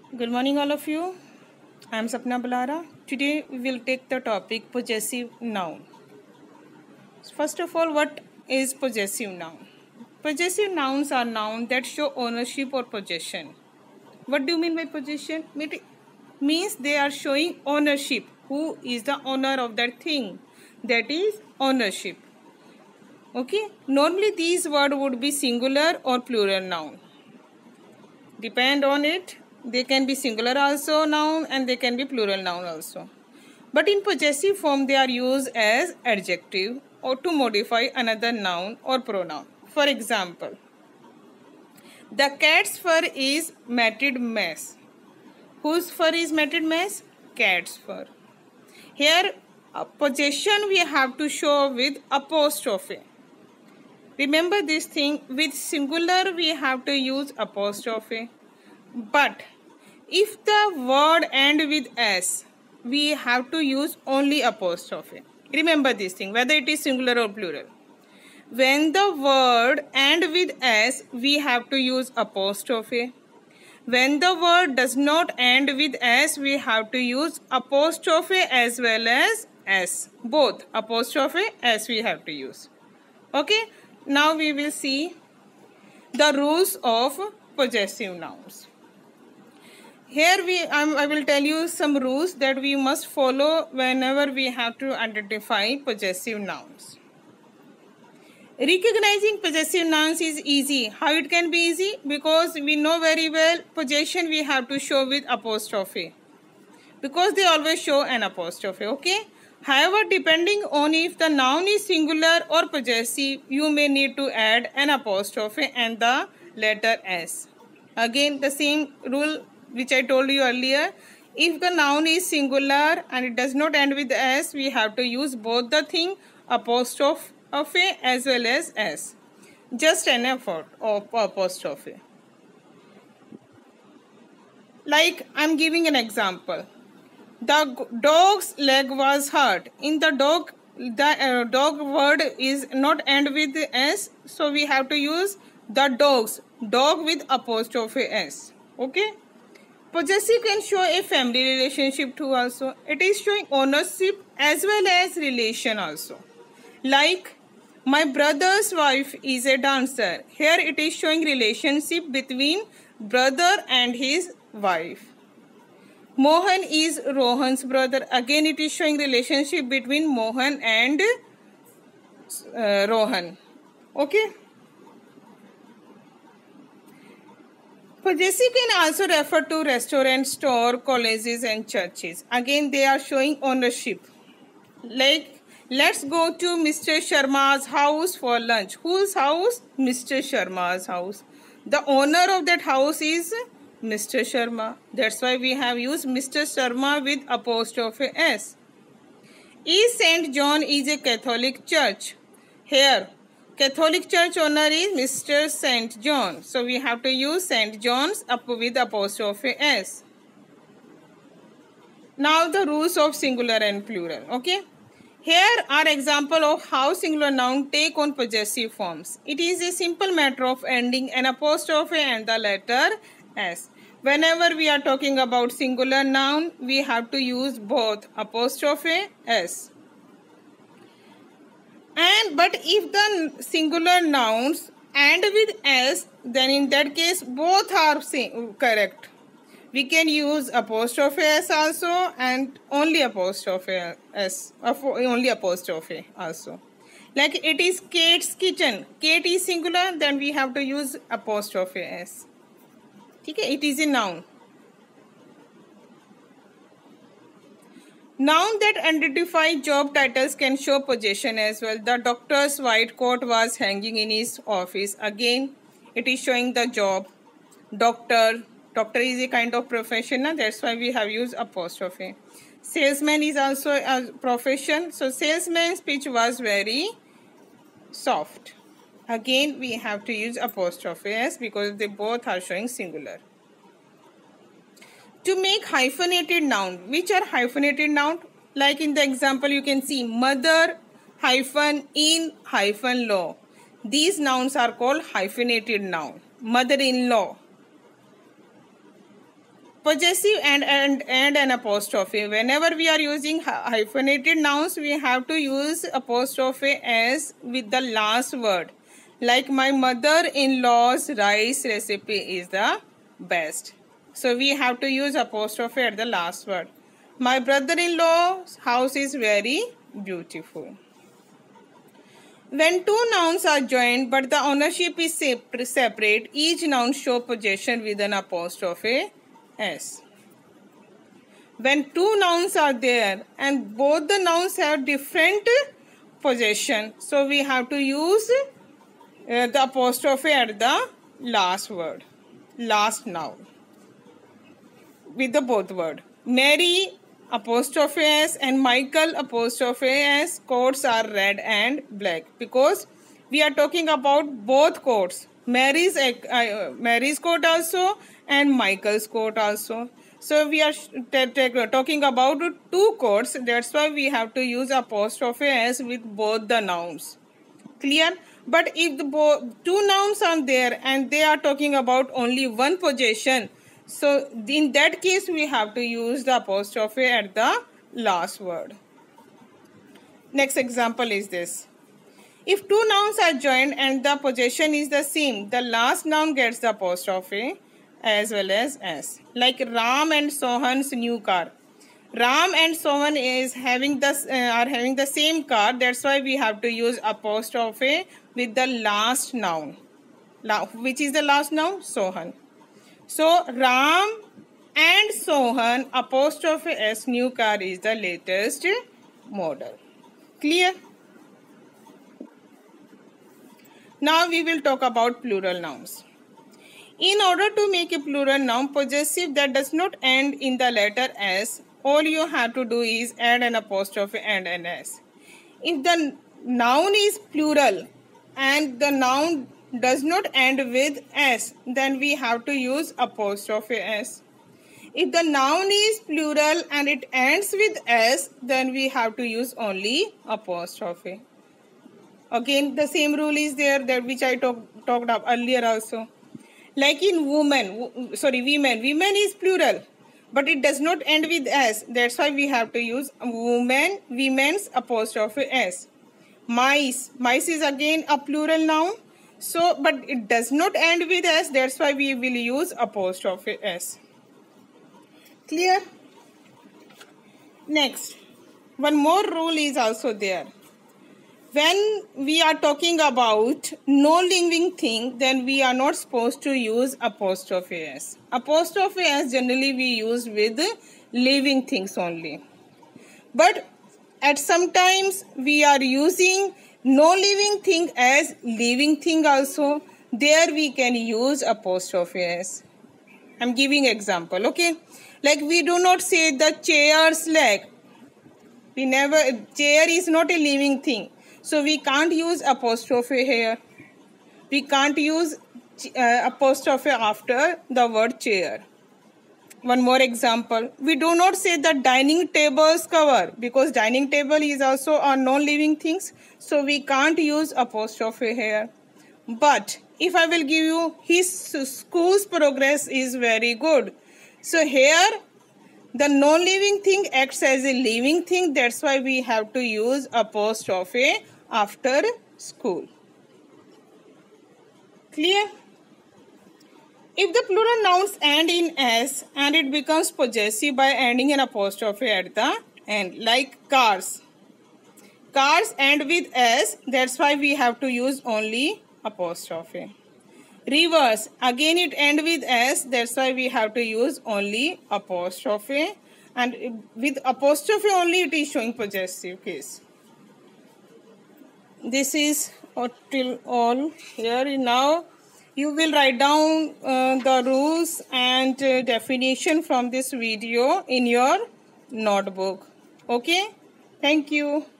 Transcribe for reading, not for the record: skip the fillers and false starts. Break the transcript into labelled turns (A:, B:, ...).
A: Good morning, all of you. I am Sapna Balara. Today we will take the topic possessive noun. First of all, what is possessive noun? Possessive nouns are nouns that show ownership or possession. What do you mean by possession? It means they are showing ownership. Who is the owner of that thing? That is ownership. Okay. Normally these words would be singular or plural noun. Depend on it. They can be singular also noun and they can be plural noun also. But in possessive form they are used as adjective or to modify another noun or pronoun. For example, the cat's fur is matted mess. Whose fur is matted mess? Cat's fur. Here possession we have to show with apostrophe. Remember this thing, with singular we have to use apostrophe. But if the word end with s, we have to use only apostrophe. Remember this thing, whether it is singular or plural. When the word end with s, we have to use apostrophe. When the word does not end with s, we have to use apostrophe as well as s. Both apostrophe s we have to use. Okay. Now we will see the rules of possessive nouns. Here I will tell you some rules that we must follow whenever we have to identify possessive nouns. Recognizing possessive nouns is easy. How it can be easy? Because we know very well possession we have to show with apostrophe. Because they always show an apostrophe, okay? However, depending on if the noun is singular or possessive, you may need to add an apostrophe and the letter s. Again, the same rule which I told you earlier. If the noun is singular and it does not end with s, we have to use both the thing apostrophe as well as s. Just an effort of apostrophe. Like I am giving an example. The dog's leg was hurt. In the dog word is not end with s, so we have to use the dog with apostrophe s. Okay. Possessive can show a family relationship too also. It is showing ownership as well as relation also. Like my brother's wife is a dancer. Here it is showing relationship between brother and his wife. Mohan is Rohan's brother. Again it is showing relationship between Mohan and Rohan. Okay. Possessive can also refer to restaurants, store, colleges and churches. Again they are showing ownership. Like let's go to Mr. Sharma's house for lunch. Whose house? Mr. Sharma's house. The owner of that house is Mr. Sharma. That's why we have used Mr. Sharma with apostrophe s. East St. John is a Catholic church. Here Catholic church owner is Mr. St. John. So we have to use St. John's up with apostrophe s. Now the rules of singular and plural. Okay. Here are example of how singular noun take on possessive forms. It is a simple matter of ending an apostrophe and the letter s. Whenever we are talking about singular noun, we have to use both apostrophe s. But if the singular nouns end with s, then in that case both are correct. We can use apostrophe s also and only apostrophe s, only apostrophe also. Like it is Kate's kitchen. Kate is singular, then we have to use apostrophe s. Okay, it is a noun. Noun that identify job titles can show possession as well. The doctor's white coat was hanging in his office. Again, it is showing the job. Doctor is a kind of profession. That's why we have used apostrophe. Salesman is also a profession. So salesman's speech was very soft. Again, we have to use apostrophe s because they both are showing singular. To make hyphenated noun, which are hyphenated noun? Like in the example you can see mother hyphen in hyphen law. These nouns are called hyphenated noun. Mother-in-law. possessive and an apostrophe. Whenever we are using hyphenated nouns, we have to use apostrophe s with the last word. Like my mother-in-law's rice recipe is the best. So we have to use apostrophe at the last word. My brother-in-law's house is very beautiful. When two nouns are joined but the ownership is separate, each noun shows possession with an apostrophe s. When two nouns are there and both the nouns have different possession, so we have to use the apostrophe at the last word, last noun, with the both word. Mary apostrophe s and Michael apostrophe s coats are red and black, because we are talking about both coats, Mary's coat also and Michael's coat also. So we are talking about two coats. That's why we have to use apostrophe s with both the nouns. Clear? But if the two nouns are there and they are talking about only one possession, so in that case we have to use the apostrophe at the last word. Next example is this. If two nouns are joined and the possession is the same, the last noun gets the apostrophe as well as s. Like Ram and Sohan's new car. Ram and Sohan are having the same car. That's why we have to use apostrophe with the last noun. Which is the last noun? Sohan. So Ram and Sohan apostrophe s new car is the latest model. Clear? Now we will talk about plural nouns. In order to make a plural noun possessive that does not end in the letter s, all you have to do is add an apostrophe and an s. If the noun is plural and the noun does not end with s, then we have to use apostrophe s. If the noun is plural and it ends with s, then we have to use only apostrophe. Again, the same rule is there, that which I talked up earlier also. Like in women is plural, but it does not end with s. That's why we have to use women's apostrophe s. Mice is again a plural noun, so but it does not end with s. That's why we will use apostrophe s. Clear? Next, one more rule is also there. When we are talking about no living thing, then we are not supposed to use apostrophe s. Apostrophe s generally we use with living things only. But at some times we are using no living thing as living thing also. There we can use apostrophe s. I'm giving example, okay? Like we do not say the chair's leg. Chair is not a living thing. So we can't use apostrophe here. We can't use apostrophe after the word chair. One more example. We do not say the dining table's cover, because dining table is also a non-living things. So we can't use apostrophe here. But if I will give you his school's progress is very good. So here the non-living thing acts as a living thing. That's why we have to use apostrophe after school. Clear? If the plural nouns end in s and it becomes possessive by ending an apostrophe at the end, like cars. Cars end with s, that's why we have to use only apostrophe. Reverse, again it ends with s, that's why we have to use only apostrophe, and with apostrophe only it is showing possessive case. This is till all here. Now you will write down the rules and definition from this video in your notebook. Okay, thank you.